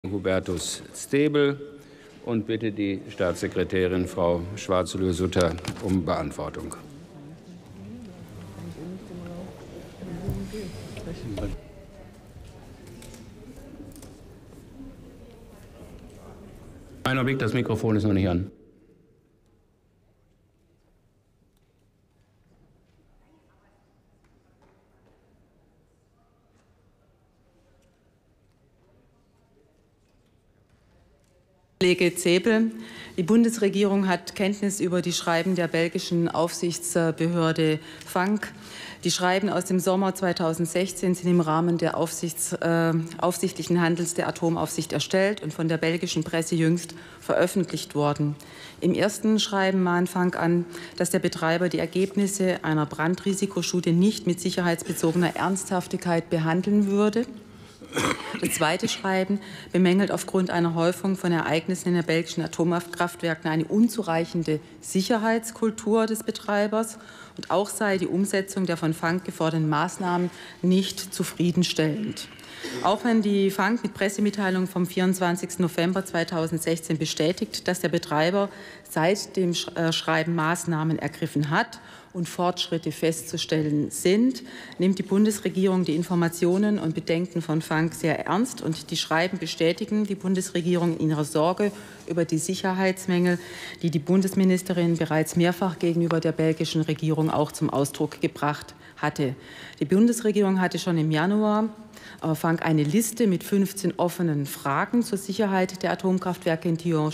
Hubertus Stebel und bitte die Staatssekretärin Frau Schwarzelö-Sutter um Beantwortung. Einen Augenblick, das Mikrofon ist noch nicht an. Kollege Zebel, die Bundesregierung hat Kenntnis über die Schreiben der belgischen Aufsichtsbehörde FANC. Die Schreiben aus dem Sommer 2016 sind im Rahmen der aufsichtlichen Handels der Atomaufsicht erstellt und von der belgischen Presse jüngst veröffentlicht worden. Im ersten Schreiben mahnt FANC an, dass der Betreiber die Ergebnisse einer Brandrisikostudie nicht mit sicherheitsbezogener Ernsthaftigkeit behandeln würde. Das zweite Schreiben bemängelt aufgrund einer Häufung von Ereignissen in den belgischen Atomkraftwerken eine unzureichende Sicherheitskultur des Betreibers und auch sei die Umsetzung der von FANC geforderten Maßnahmen nicht zufriedenstellend. Auch wenn die FANC mit Pressemitteilung vom 24. November 2016 bestätigt, dass der Betreiber seit dem Schreiben Maßnahmen ergriffen hat und Fortschritte festzustellen sind, nimmt die Bundesregierung die Informationen und Bedenken von FANC sehr ernst. Und die Schreiben bestätigen die Bundesregierung in ihrer Sorge über die Sicherheitsmängel, die die Bundesministerin bereits mehrfach gegenüber der belgischen Regierung auch zum Ausdruck gebracht hatte. Die Bundesregierung hatte schon im Januar FANC eine Liste mit 15 offenen Fragen zur Sicherheit der Atomkraftwerke in Tihange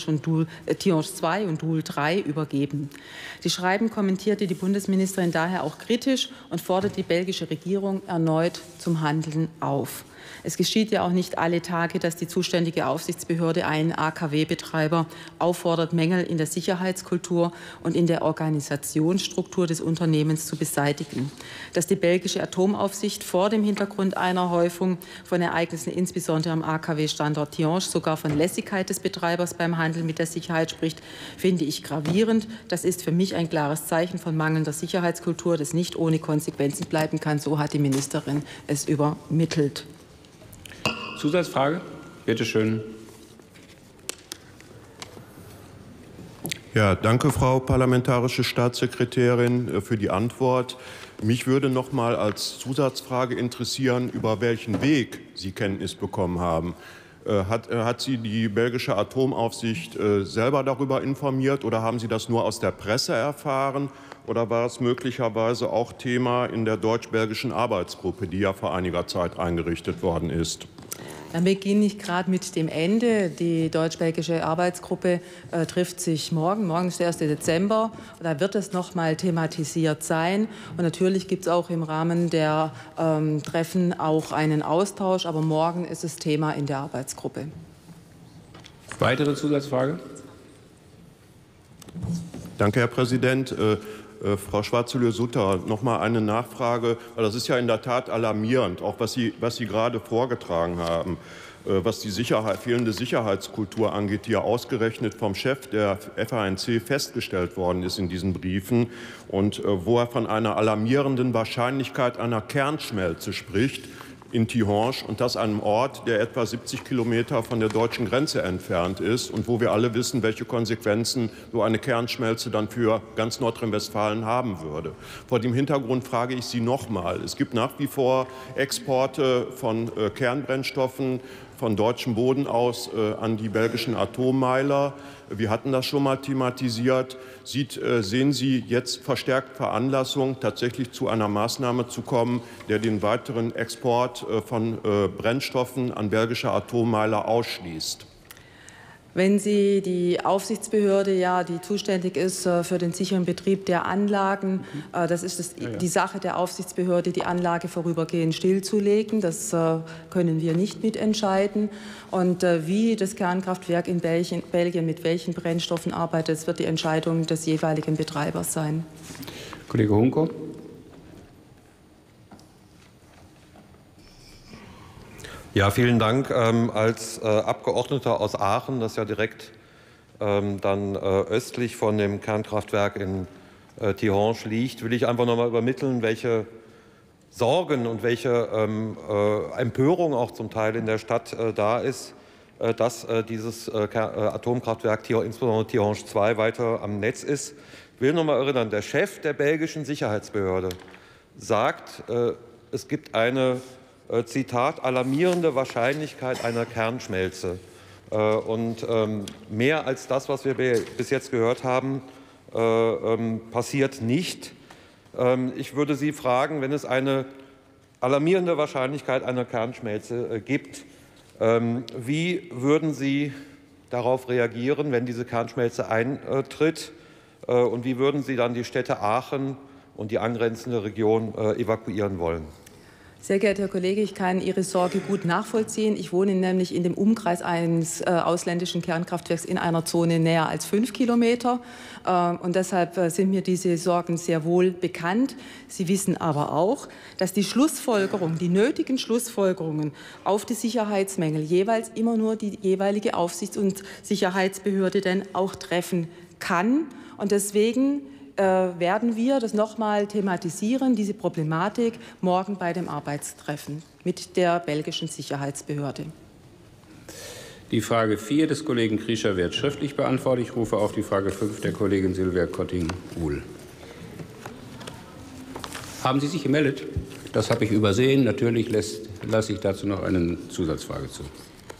2 und Doel 3 übergeben. Die Schreiben kommentierte die Bundesministerin daher auch kritisch und fordert die belgische Regierung erneut zum Handeln auf. Es geschieht ja auch nicht alle Tage, dass die zuständige Aufsichtsbehörde einen AKW-Betreiber auffordert, Mängel in der Sicherheitskultur und in der Organisationsstruktur des Unternehmens zu beseitigen. Dass die belgische Atomaufsicht vor dem Hintergrund einer Häufung von Ereignissen, insbesondere am AKW-Standort Tihange, sogar von Lässigkeit des Betreibers beim Handeln mit der Sicherheit spricht, finde ich gravierend. Das ist für mich ein klares Zeichen von mangelnder Sicherheitskultur, das nicht ohne Konsequenzen bleiben kann. So hat die Ministerin es übermittelt. Zusatzfrage? Bitte schön. Ja, danke, Frau parlamentarische Staatssekretärin, für die Antwort. Mich würde noch mal als Zusatzfrage interessieren, über welchen Weg Sie Kenntnis bekommen haben. Hat Sie die belgische Atomaufsicht selber darüber informiert oder haben Sie das nur aus der Presse erfahren? Oder war es möglicherweise auch Thema in der deutsch-belgischen Arbeitsgruppe, die ja vor einiger Zeit eingerichtet worden ist? Dann beginne ich gerade mit dem Ende. Die deutsch-belgische Arbeitsgruppe trifft sich morgen. Morgen ist der 1. Dezember. Da wird es noch mal thematisiert sein. Und natürlich gibt es auch im Rahmen der Treffen auch einen Austausch. Aber morgen ist es Thema in der Arbeitsgruppe. Weitere Zusatzfrage? Danke, Herr Präsident. Frau Schwarzelö-Sutter, noch mal eine Nachfrage, weil das ist ja in der Tat alarmierend, auch was Sie gerade vorgetragen haben, was die fehlende Sicherheitskultur angeht, die ja ausgerechnet vom Chef der FANC festgestellt worden ist in diesen Briefen und wo er von einer alarmierenden Wahrscheinlichkeit einer Kernschmelze spricht in Tihange und das an einem Ort, der etwa 70 Kilometer von der deutschen Grenze entfernt ist und wo wir alle wissen, welche Konsequenzen so eine Kernschmelze dann für ganz Nordrhein-Westfalen haben würde. Vor dem Hintergrund frage ich Sie noch mal. Es gibt nach wie vor Exporte von Kernbrennstoffen von deutschem Boden aus an die belgischen Atommeiler. Wir hatten das schon mal thematisiert. Sehen Sie jetzt verstärkt Veranlassung, tatsächlich zu einer Maßnahme zu kommen, der den weiteren Export von Brennstoffen an belgische Atommeiler ausschließt? Wenn Sie die Aufsichtsbehörde, ja, die zuständig ist für den sicheren Betrieb der Anlagen, das ist die Sache der Aufsichtsbehörde, die Anlage vorübergehend stillzulegen. Das können wir nicht mitentscheiden. Und wie das Kernkraftwerk in Belgien mit welchen Brennstoffen arbeitet, das wird die Entscheidung des jeweiligen Betreibers sein. Kollege Hunko. Ja, vielen Dank. Als Abgeordneter aus Aachen, das ja direkt dann östlich von dem Kernkraftwerk in Tihange liegt, will ich einfach noch mal übermitteln, welche Sorgen und welche Empörung auch zum Teil in der Stadt da ist, dass dieses Atomkraftwerk, insbesondere Tihange 2, weiter am Netz ist. Ich will noch mal erinnern, der Chef der belgischen Sicherheitsbehörde sagt, es gibt eine, Zitat, alarmierende Wahrscheinlichkeit einer Kernschmelze. Und mehr als das, was wir bis jetzt gehört haben, passiert nicht. Ich würde Sie fragen, wenn es eine alarmierende Wahrscheinlichkeit einer Kernschmelze gibt, wie würden Sie darauf reagieren, wenn diese Kernschmelze eintritt? Und wie würden Sie dann die Städte Aachen und die angrenzende Region evakuieren wollen? Sehr geehrter Herr Kollege, ich kann Ihre Sorge gut nachvollziehen. Ich wohne nämlich in dem Umkreis eines ausländischen Kernkraftwerks in einer Zone näher als 5 Kilometer. Und deshalb sind mir diese Sorgen sehr wohl bekannt. Sie wissen aber auch, dass die Schlussfolgerungen, die nötigen Schlussfolgerungen auf die Sicherheitsmängel jeweils immer nur die jeweilige Aufsichts- und Sicherheitsbehörde dann auch treffen kann. Und deswegen werden wir das nochmal thematisieren, diese Problematik, morgen bei dem Arbeitstreffen mit der belgischen Sicherheitsbehörde. Die Frage 4 des Kollegen Kriescher wird schriftlich beantwortet. Ich rufe auf die Frage 5 der Kollegin Silvia Kotting-Uhl. Haben Sie sich gemeldet? Das habe ich übersehen. Natürlich lasse ich dazu noch eine Zusatzfrage zu.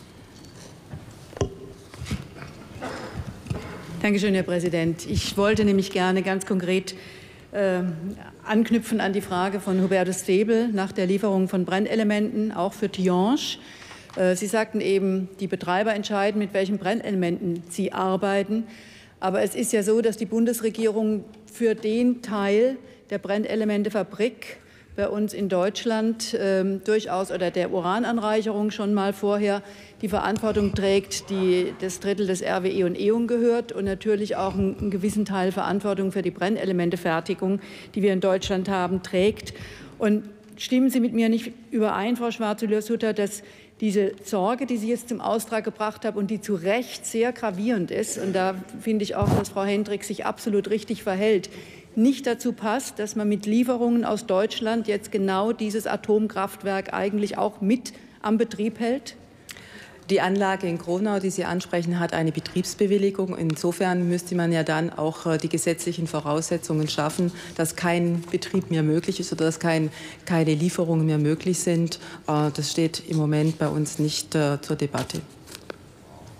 Danke schön, Herr Präsident. Ich wollte nämlich gerne ganz konkret anknüpfen an die Frage von Hubertus Stäbel nach der Lieferung von Brennelementen, auch für Tihange. Sie sagten eben, die Betreiber entscheiden, mit welchen Brennelementen sie arbeiten. Aber es ist ja so, dass die Bundesregierung für den Teil der Brennelementefabrik bei uns in Deutschland durchaus oder der Urananreicherung schon mal vorher die Verantwortung trägt, die das Drittel des RWE und E.ON gehört und natürlich auch einen gewissen Teil Verantwortung für die Brennelementefertigung, die wir in Deutschland haben, trägt. Und stimmen Sie mit mir nicht überein, Frau Schwarze-Lürsutter, dass diese Sorge, die Sie jetzt zum Ausdruck gebracht haben und die zu Recht sehr gravierend ist, und da finde ich auch, dass Frau Hendricks sich absolut richtig verhält, nicht dazu passt, dass man mit Lieferungen aus Deutschland jetzt genau dieses Atomkraftwerk eigentlich auch mit am Betrieb hält? Die Anlage in Kronau, die Sie ansprechen, hat eine Betriebsbewilligung. Insofern müsste man ja dann auch die gesetzlichen Voraussetzungen schaffen, dass kein Betrieb mehr möglich ist oder dass keine Lieferungen mehr möglich sind. Das steht im Moment bei uns nicht zur Debatte.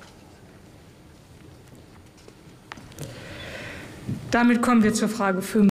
Damit kommen wir zur Frage 5.